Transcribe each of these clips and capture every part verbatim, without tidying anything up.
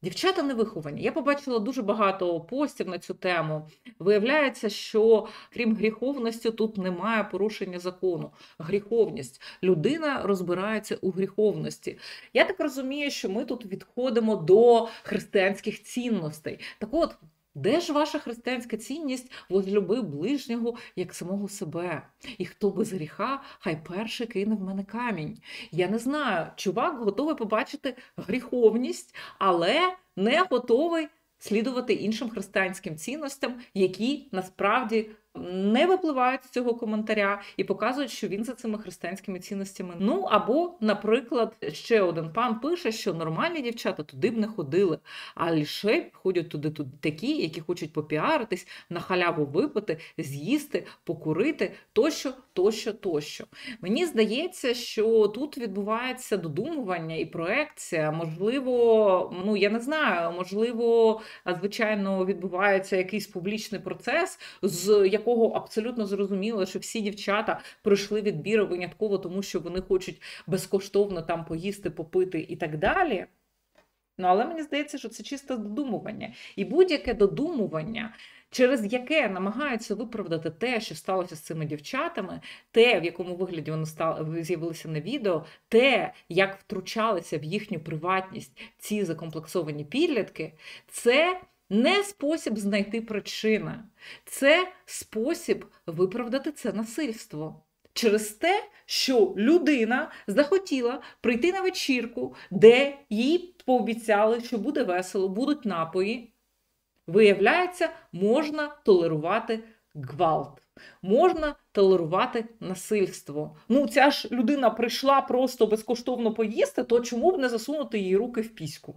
Дівчата невиховані. Я побачила дуже багато постів на цю тему. Виявляється, що крім гріховності тут немає порушення закону. Гріховність. Людина розбирається у гріховності. Я так розумію, що ми тут відходимо до християнських цінностей. Так от, де ж ваша християнська цінність возлюби ближнього, як самого себе? І хто без гріха, хай перший кине в мене камінь. Я не знаю, чувак готовий побачити гріховність, але не готовий слідувати іншим християнським цінностям, які насправді не випливають з цього коментаря і показують, що він за цими християнськими цінностями. Ну, або, наприклад, ще один пан пише, що нормальні дівчата туди б не ходили, а лише ходять туди тут такі, які хочуть попіаритись, на халяву випити, з'їсти, покурити, тощо, тощо, тощо. Мені здається, що тут відбувається додумування і проекція. Можливо, ну, я не знаю, можливо, звичайно, відбувається якийсь публічний процес, з якого абсолютно зрозуміло, що всі дівчата пройшли відбір винятково, тому що вони хочуть безкоштовно там поїсти, попити і так далі. Ну, але мені здається, що це чисто додумування. І будь-яке додумування, через яке намагаються виправдати те, що сталося з цими дівчатами, те, в якому вигляді вони стали, з'явилися на відео, те, як втручалися в їхню приватність ці закомплексовані підлітки, це не спосіб знайти причину. Це спосіб виправдати це насильство. Через те, що людина захотіла прийти на вечірку, де їй пообіцяли, що буде весело, будуть напої. Виявляється, можна толерувати гвалт. Можна толерувати насильство. Ну, ця ж людина прийшла просто безкоштовно поїсти, то чому б не засунути їй руки в піську?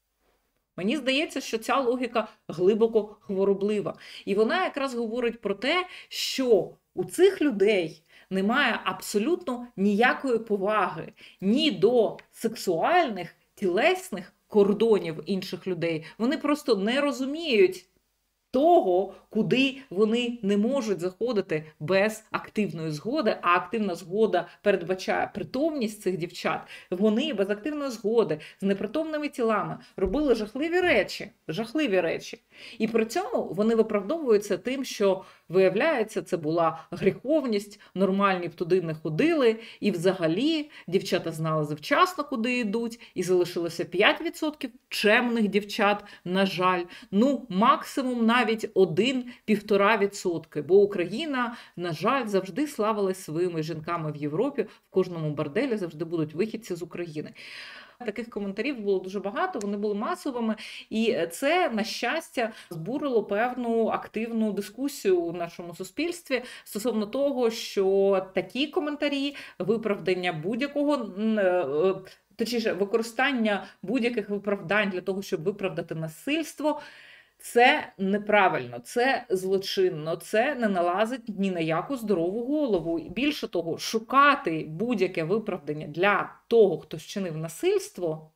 Мені здається, що ця логіка глибоко хвороблива. І вона якраз говорить про те, що у цих людей немає абсолютно ніякої поваги ні до сексуальних, тілесних кордонів інших людей. Вони просто не розуміють того, куди вони не можуть заходити без активної згоди, а активна згода передбачає притомність цих дівчат. Вони без активної згоди з непритомними тілами робили жахливі речі, жахливі речі. І при цьому вони виправдовуються тим, що, виявляється, це була гріховність, нормальні б туди не ходили, і взагалі дівчата знали завчасно, куди йдуть, і залишилося п'ять відсотків чемних дівчат, на жаль, ну, максимум навіть один-півтора відсотки, бо Україна, на жаль, завжди славилась своїми жінками в Європі, в кожному борделі завжди будуть вихідці з України. Таких коментарів було дуже багато, вони були масовими, і це, на щастя, збурило певну активну дискусію у нашому суспільстві стосовно того, що такі коментарі, виправдання будь-якого, точніше, використання будь-яких виправдань для того, щоб виправдати насильство, це неправильно, це злочинно, це не налазить ні на яку здорову голову. І більше того, шукати будь-яке виправдання для того, хто вчинив насильство,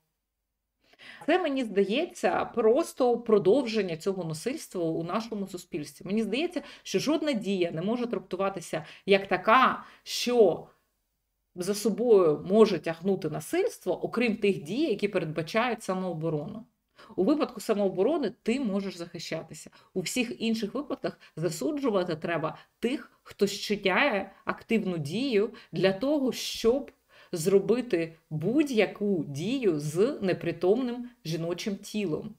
це, мені здається, просто продовження цього насильства у нашому суспільстві. Мені здається, що жодна дія не може трактуватися як така, що за собою може тягнути насильство, окрім тих дій, які передбачають самооборону. У випадку самооборони ти можеш захищатися. У всіх інших випадках засуджувати треба тих, хто щиняє активну дію для того, щоб зробити будь-яку дію з непритомним жіночим тілом.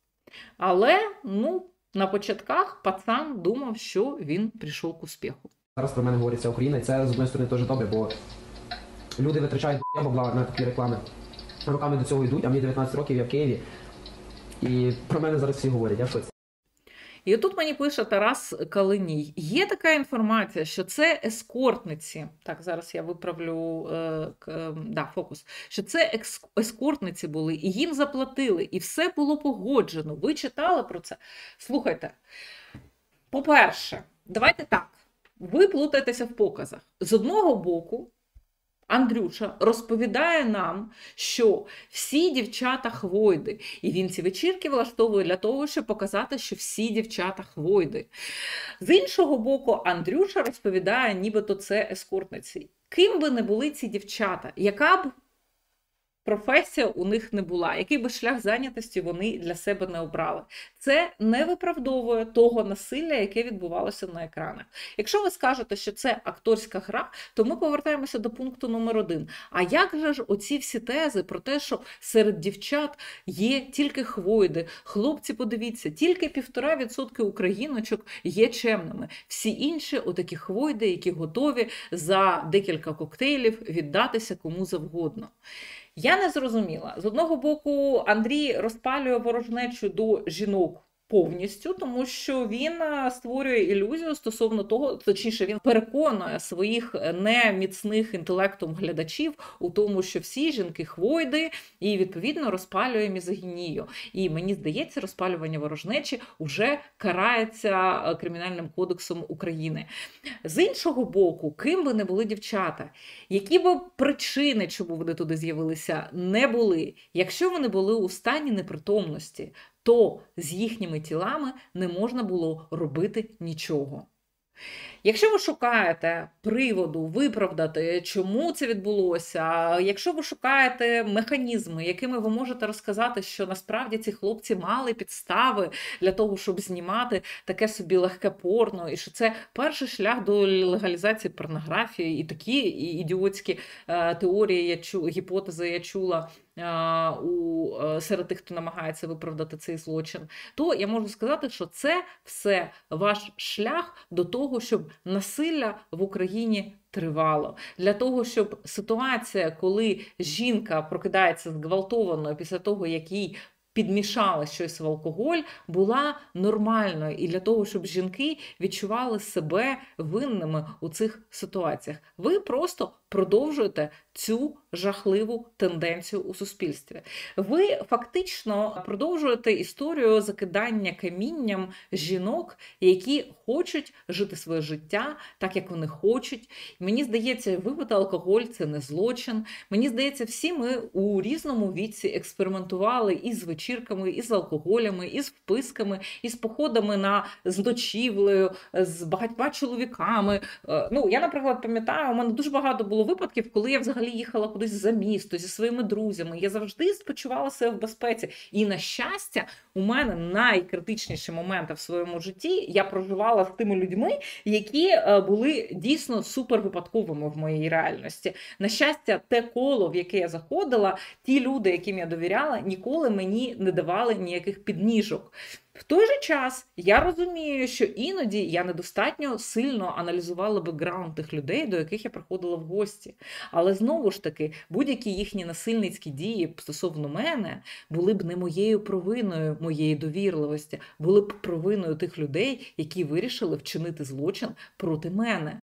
Але, ну, на початках пацан думав, що він прийшов к успіху. Зараз про мене говориться Україна, і це, з однієї сторони, теж добре, бо люди витрачають бабла на такі реклами. Роками до цього йдуть, а мені дев'ятнадцять років, я в Києві. І про мене зараз всі говорять, я в шоці. І отут мені пише Тарас Калиній. Є така інформація, що це ескортниці. Так, зараз я виправлю е, е, да, фокус. Що це ескортниці були, і їм заплатили, і все було погоджено. Ви читали про це? Слухайте, по-перше, давайте так. Ви плутаєтеся в показах. З одного боку, Андрюша розповідає нам, що всі дівчата хвойди. І він ці вечірки влаштовує для того, щоб показати, що всі дівчата хвойди. З іншого боку, Андрюша розповідає, нібито це ескортниці. Ким би не були ці дівчата, яка б професія у них не була, який би шлях зайнятості вони для себе не обрали. Це не виправдовує того насилля, яке відбувалося на екранах. Якщо ви скажете, що це акторська гра, то ми повертаємося до пункту номер один. А як же ж оці всі тези про те, що серед дівчат є тільки хвойди, хлопці, подивіться, тільки півтора відсотки україночок є чемними. Всі інші отакі хвойди, які готові за декілька коктейлів віддатися кому завгодно. Я не зрозуміла. З одного боку, Андрій розпалює ворожнечу до жінок повністю, тому що він створює ілюзію стосовно того, точніше, він переконує своїх неміцних інтелектом глядачів у тому, що всі жінки хвойди, і, відповідно, розпалює мізогінію. І, мені здається, розпалювання ворожнечі вже карається Кримінальним кодексом України. З іншого боку, ким би не були дівчата, які б причини, чому вони туди з'явилися, не були, якщо вони були у стані непритомності, то з їхніми тілами не можна було робити нічого. Якщо ви шукаєте приводу виправдати, чому це відбулося, якщо ви шукаєте механізми, якими ви можете розказати, що насправді ці хлопці мали підстави для того, щоб знімати таке собі легке порно, і що це перший шлях до легалізації порнографії, і такі ідіотські е, теорії, я чу, гіпотези я чула е, у, е, серед тих, хто намагається виправдати цей злочин, то я можу сказати, що це все ваш шлях до того, щоб насилля в Україні тривало. Для того, щоб ситуація, коли жінка прокидається зґвалтованою після того, як їй підмішали щось в алкоголь, була нормальною. І для того, щоб жінки відчували себе винними у цих ситуаціях. Ви просто продовжуєте цю жахливу тенденцію у суспільстві. Ви фактично продовжуєте історію закидання камінням жінок, які хочуть жити своє життя так, як вони хочуть. Мені здається, випити алкоголь – це не злочин. Мені здається, всі ми у різному віці експериментували і з вечірками, і з алкоголями, і з вписками, і з походами на з ночівлею, з багатьма чоловіками. Ну, я, наприклад, пам'ятаю, у мене дуже багато було випадків, коли я взагалі їхала кудись за місто зі своїми друзями. Я завжди почувала себе в безпеці. І, на щастя, у мене найкритичніші моменти в своєму житті я проживала з тими людьми, які були дійсно супервипадковими в моїй реальності. На щастя, те коло, в яке я заходила, ті люди, яким я довіряла, ніколи мені не давали ніяких підніжок. В той же час я розумію, що іноді я недостатньо сильно аналізувала бекграунд тих людей, до яких я приходила в гості. Але знову ж таки, будь-які їхні насильницькі дії стосовно мене були б не моєю провиною, моєї довірливості, були б провиною тих людей, які вирішили вчинити злочин проти мене.